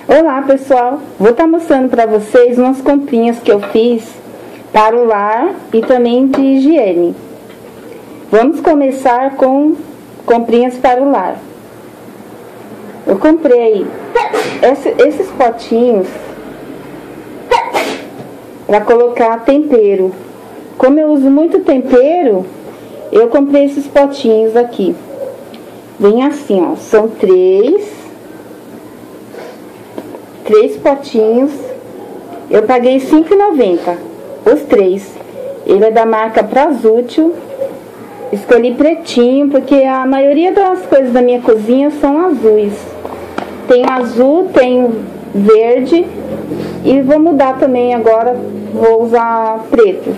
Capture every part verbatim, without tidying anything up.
Olá pessoal, vou estar mostrando para vocês umas comprinhas que eu fiz para o lar e também de higiene. Vamos começar com comprinhas para o lar. Eu comprei esse, esses potinhos para colocar tempero. Como eu uso muito tempero, eu comprei esses potinhos aqui. Vem assim, ó, são três. Três potinhos, eu paguei cinco reais e noventa centavos, os três. Ele é da marca Prazútil. Escolhi pretinho, porque a maioria das coisas da minha cozinha são azuis. Tem azul, tem verde, e vou mudar também agora, vou usar preto.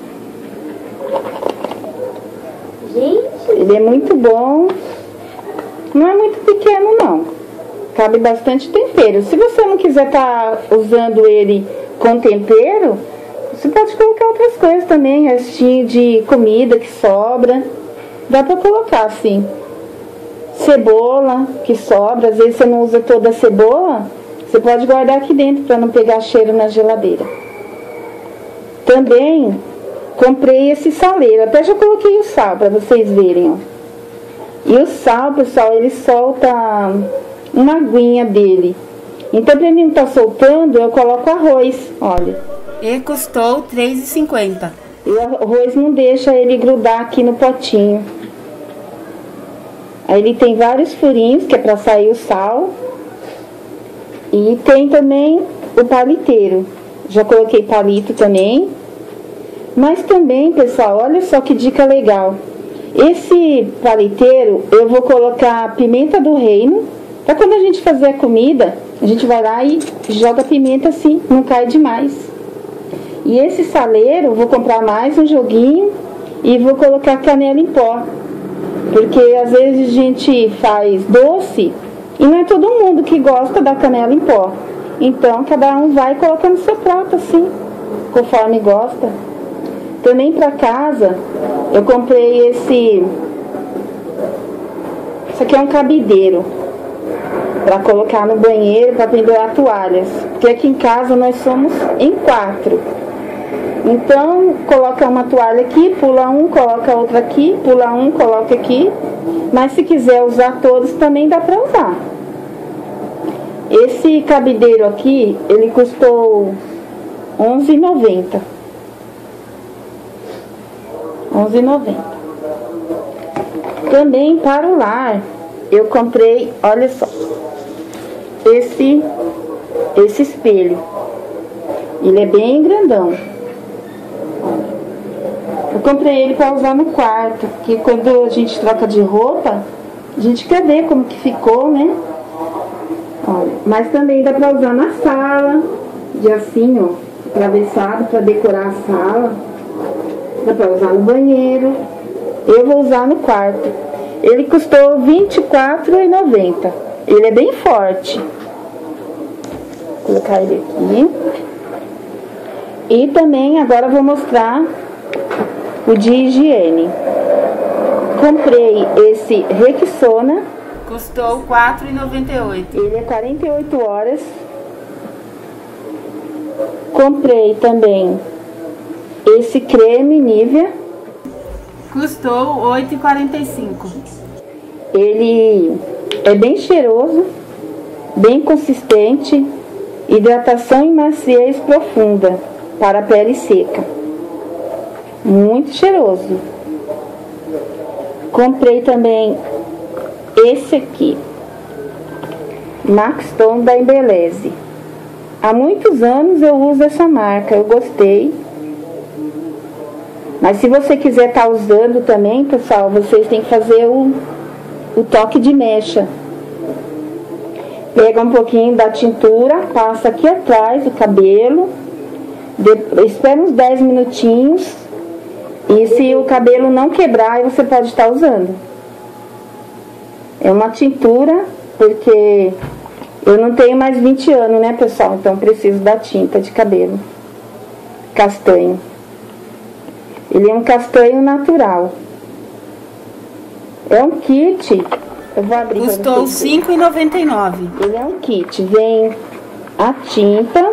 Gente, ele é muito bom, não é muito pequeno não. Cabe bastante tempero. Se você não quiser estar tá usando ele com tempero, você pode colocar outras coisas também, restinho de comida que sobra. Dá pra colocar assim. Cebola que sobra, às vezes você não usa toda a cebola, você pode guardar aqui dentro para não pegar cheiro na geladeira. Também comprei esse saleiro, até já coloquei o sal para vocês verem, ó. E o sal, pessoal, ele solta uma aguinha dele. Então, para ele não estar soltando, eu coloco arroz, olha. E custou três reais e cinquenta centavos. E o arroz não deixa ele grudar aqui no potinho. Aí ele tem vários furinhos, que é para sair o sal. E tem também o paliteiro. Já coloquei palito também. Mas também, pessoal, olha só que dica legal. Esse paliteiro, eu vou colocar pimenta do reino. Para quando a gente fazer a comida, a gente vai lá e joga pimenta assim, não cai demais. E esse saleiro, eu vou comprar mais um joguinho e vou colocar canela em pó. Porque às vezes a gente faz doce e não é todo mundo que gosta da canela em pó. Então, cada um vai colocando no seu prato assim, conforme gosta. Também para casa, eu comprei esse... Isso aqui é um cabideiro para colocar no banheiro, para pendurar toalhas. Porque aqui em casa nós somos em quatro. Então, coloca uma toalha aqui, pula um, coloca outra aqui, pula um, coloca aqui. Mas se quiser usar todos, também dá para usar. Esse cabideiro aqui, ele custou onze reais e noventa centavos. onze reais e noventa centavos. Também para o lar, eu comprei, olha só, esse, esse espelho. Ele é bem grandão. Eu comprei ele para usar no quarto, porque quando a gente troca de roupa, a gente quer ver como que ficou, né? Olha, mas também dá para usar na sala, de assim, ó, atravessado para decorar a sala. Dá para usar no banheiro. Eu vou usar no quarto. Ele custou vinte e quatro reais e noventa centavos. Ele é bem forte. Vou colocar ele aqui. E também agora eu vou mostrar o de higiene. Comprei esse Rexona. Custou quatro reais e noventa e oito centavos. Ele é quarenta e oito horas. Comprei também esse creme Nivea. Custou oito reais e quarenta e cinco centavos. Ele é bem cheiroso, bem consistente, hidratação e maciez profunda para a pele seca. Muito cheiroso. Comprei também esse aqui, Maxton da Embeleze. Há muitos anos eu uso essa marca, eu gostei. Mas se você quiser estar usando também, pessoal, vocês têm que fazer o, o toque de mecha. Pega um pouquinho da tintura, passa aqui atrás o cabelo, de, espera uns dez minutinhos, e se o cabelo não quebrar, você pode estar usando. É uma tintura, porque eu não tenho mais vinte anos, né, pessoal? Então preciso da tinta de cabelo castanho. Ele é um castanho natural. É um kit. Eu vou abrir. Custou cinco reais e noventa e nove centavos. Ele é um kit. Vem a tinta,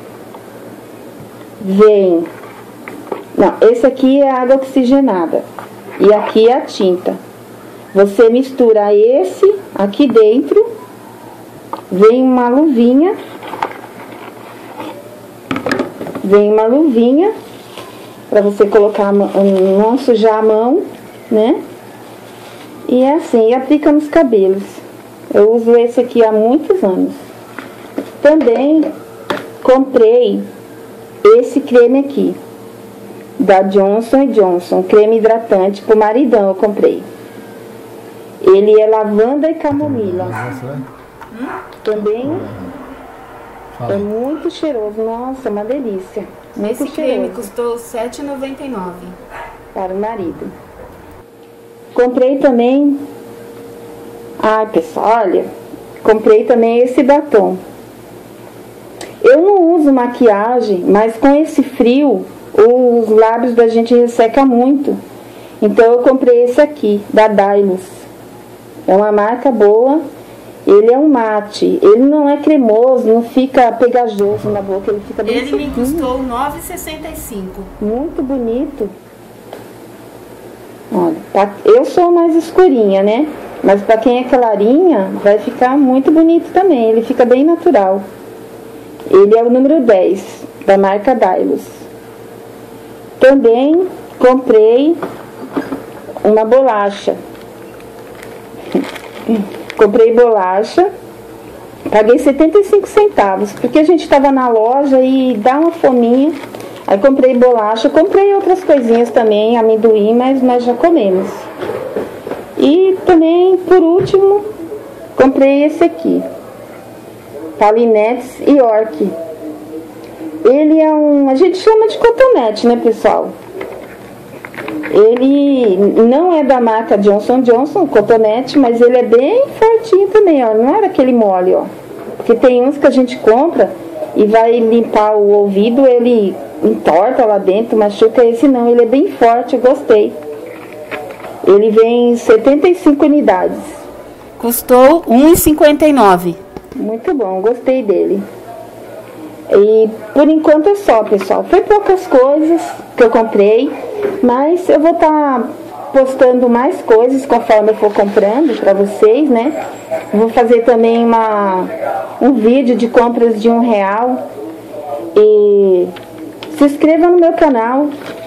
vem... Não, esse aqui é água oxigenada. E aqui é a tinta. Você mistura esse aqui dentro. Vem uma luvinha. Vem uma luvinha. Pra você colocar, não sujar a mão, né? E é assim, e aplica nos cabelos. Eu uso esse aqui há muitos anos. Também comprei esse creme aqui, da Johnson and Johnson, creme hidratante pro maridão eu comprei. Ele é lavanda e camomila. Hum? Também é muito cheiroso. Nossa, uma delícia. Muito Esse cheiroso. creme custou sete reais e noventa e nove centavos. Para o marido. Comprei também... Ai, pessoal, olha. Comprei também esse batom. Eu não uso maquiagem, mas com esse frio, os lábios da gente resseca muito. Então eu comprei esse aqui, da Dylos. É uma marca boa. Ele é um mate. Ele não é cremoso, não fica pegajoso na boca, ele fica bem Ele sequinho. me custou nove reais e sessenta e cinco centavos. Muito bonito. Olha, tá, eu sou mais escurinha, né? Mas pra quem é clarinha, vai ficar muito bonito também. Ele fica bem natural. Ele é o número dez, da marca Dylos. Também comprei uma bolacha. Comprei bolacha. Paguei setenta e cinco centavos, porque a gente estava na loja e dá uma fominha. Aí comprei bolacha, comprei outras coisinhas também, amendoim, mas nós já comemos. E também, por último, comprei esse aqui, Palinetes York. Ele é um, a gente chama de cotonete, né, pessoal? Ele não é da marca Johnson and Johnson, cotonete, mas ele é bem fortinho também, ó. Não é daquele mole, ó. Porque tem uns que a gente compra e vai limpar o ouvido, ele entorta lá dentro, machuca. Esse não, ele é bem forte, eu gostei. Ele vem em setenta e cinco unidades. Custou um real e cinquenta e nove centavos. Muito bom, gostei dele. E por enquanto é só, pessoal. Foi poucas coisas que eu comprei, mas eu vou estar tá postando mais coisas conforme eu for comprando para vocês, né? Vou fazer também uma, um vídeo de compras de um real. E se inscreva no meu canal,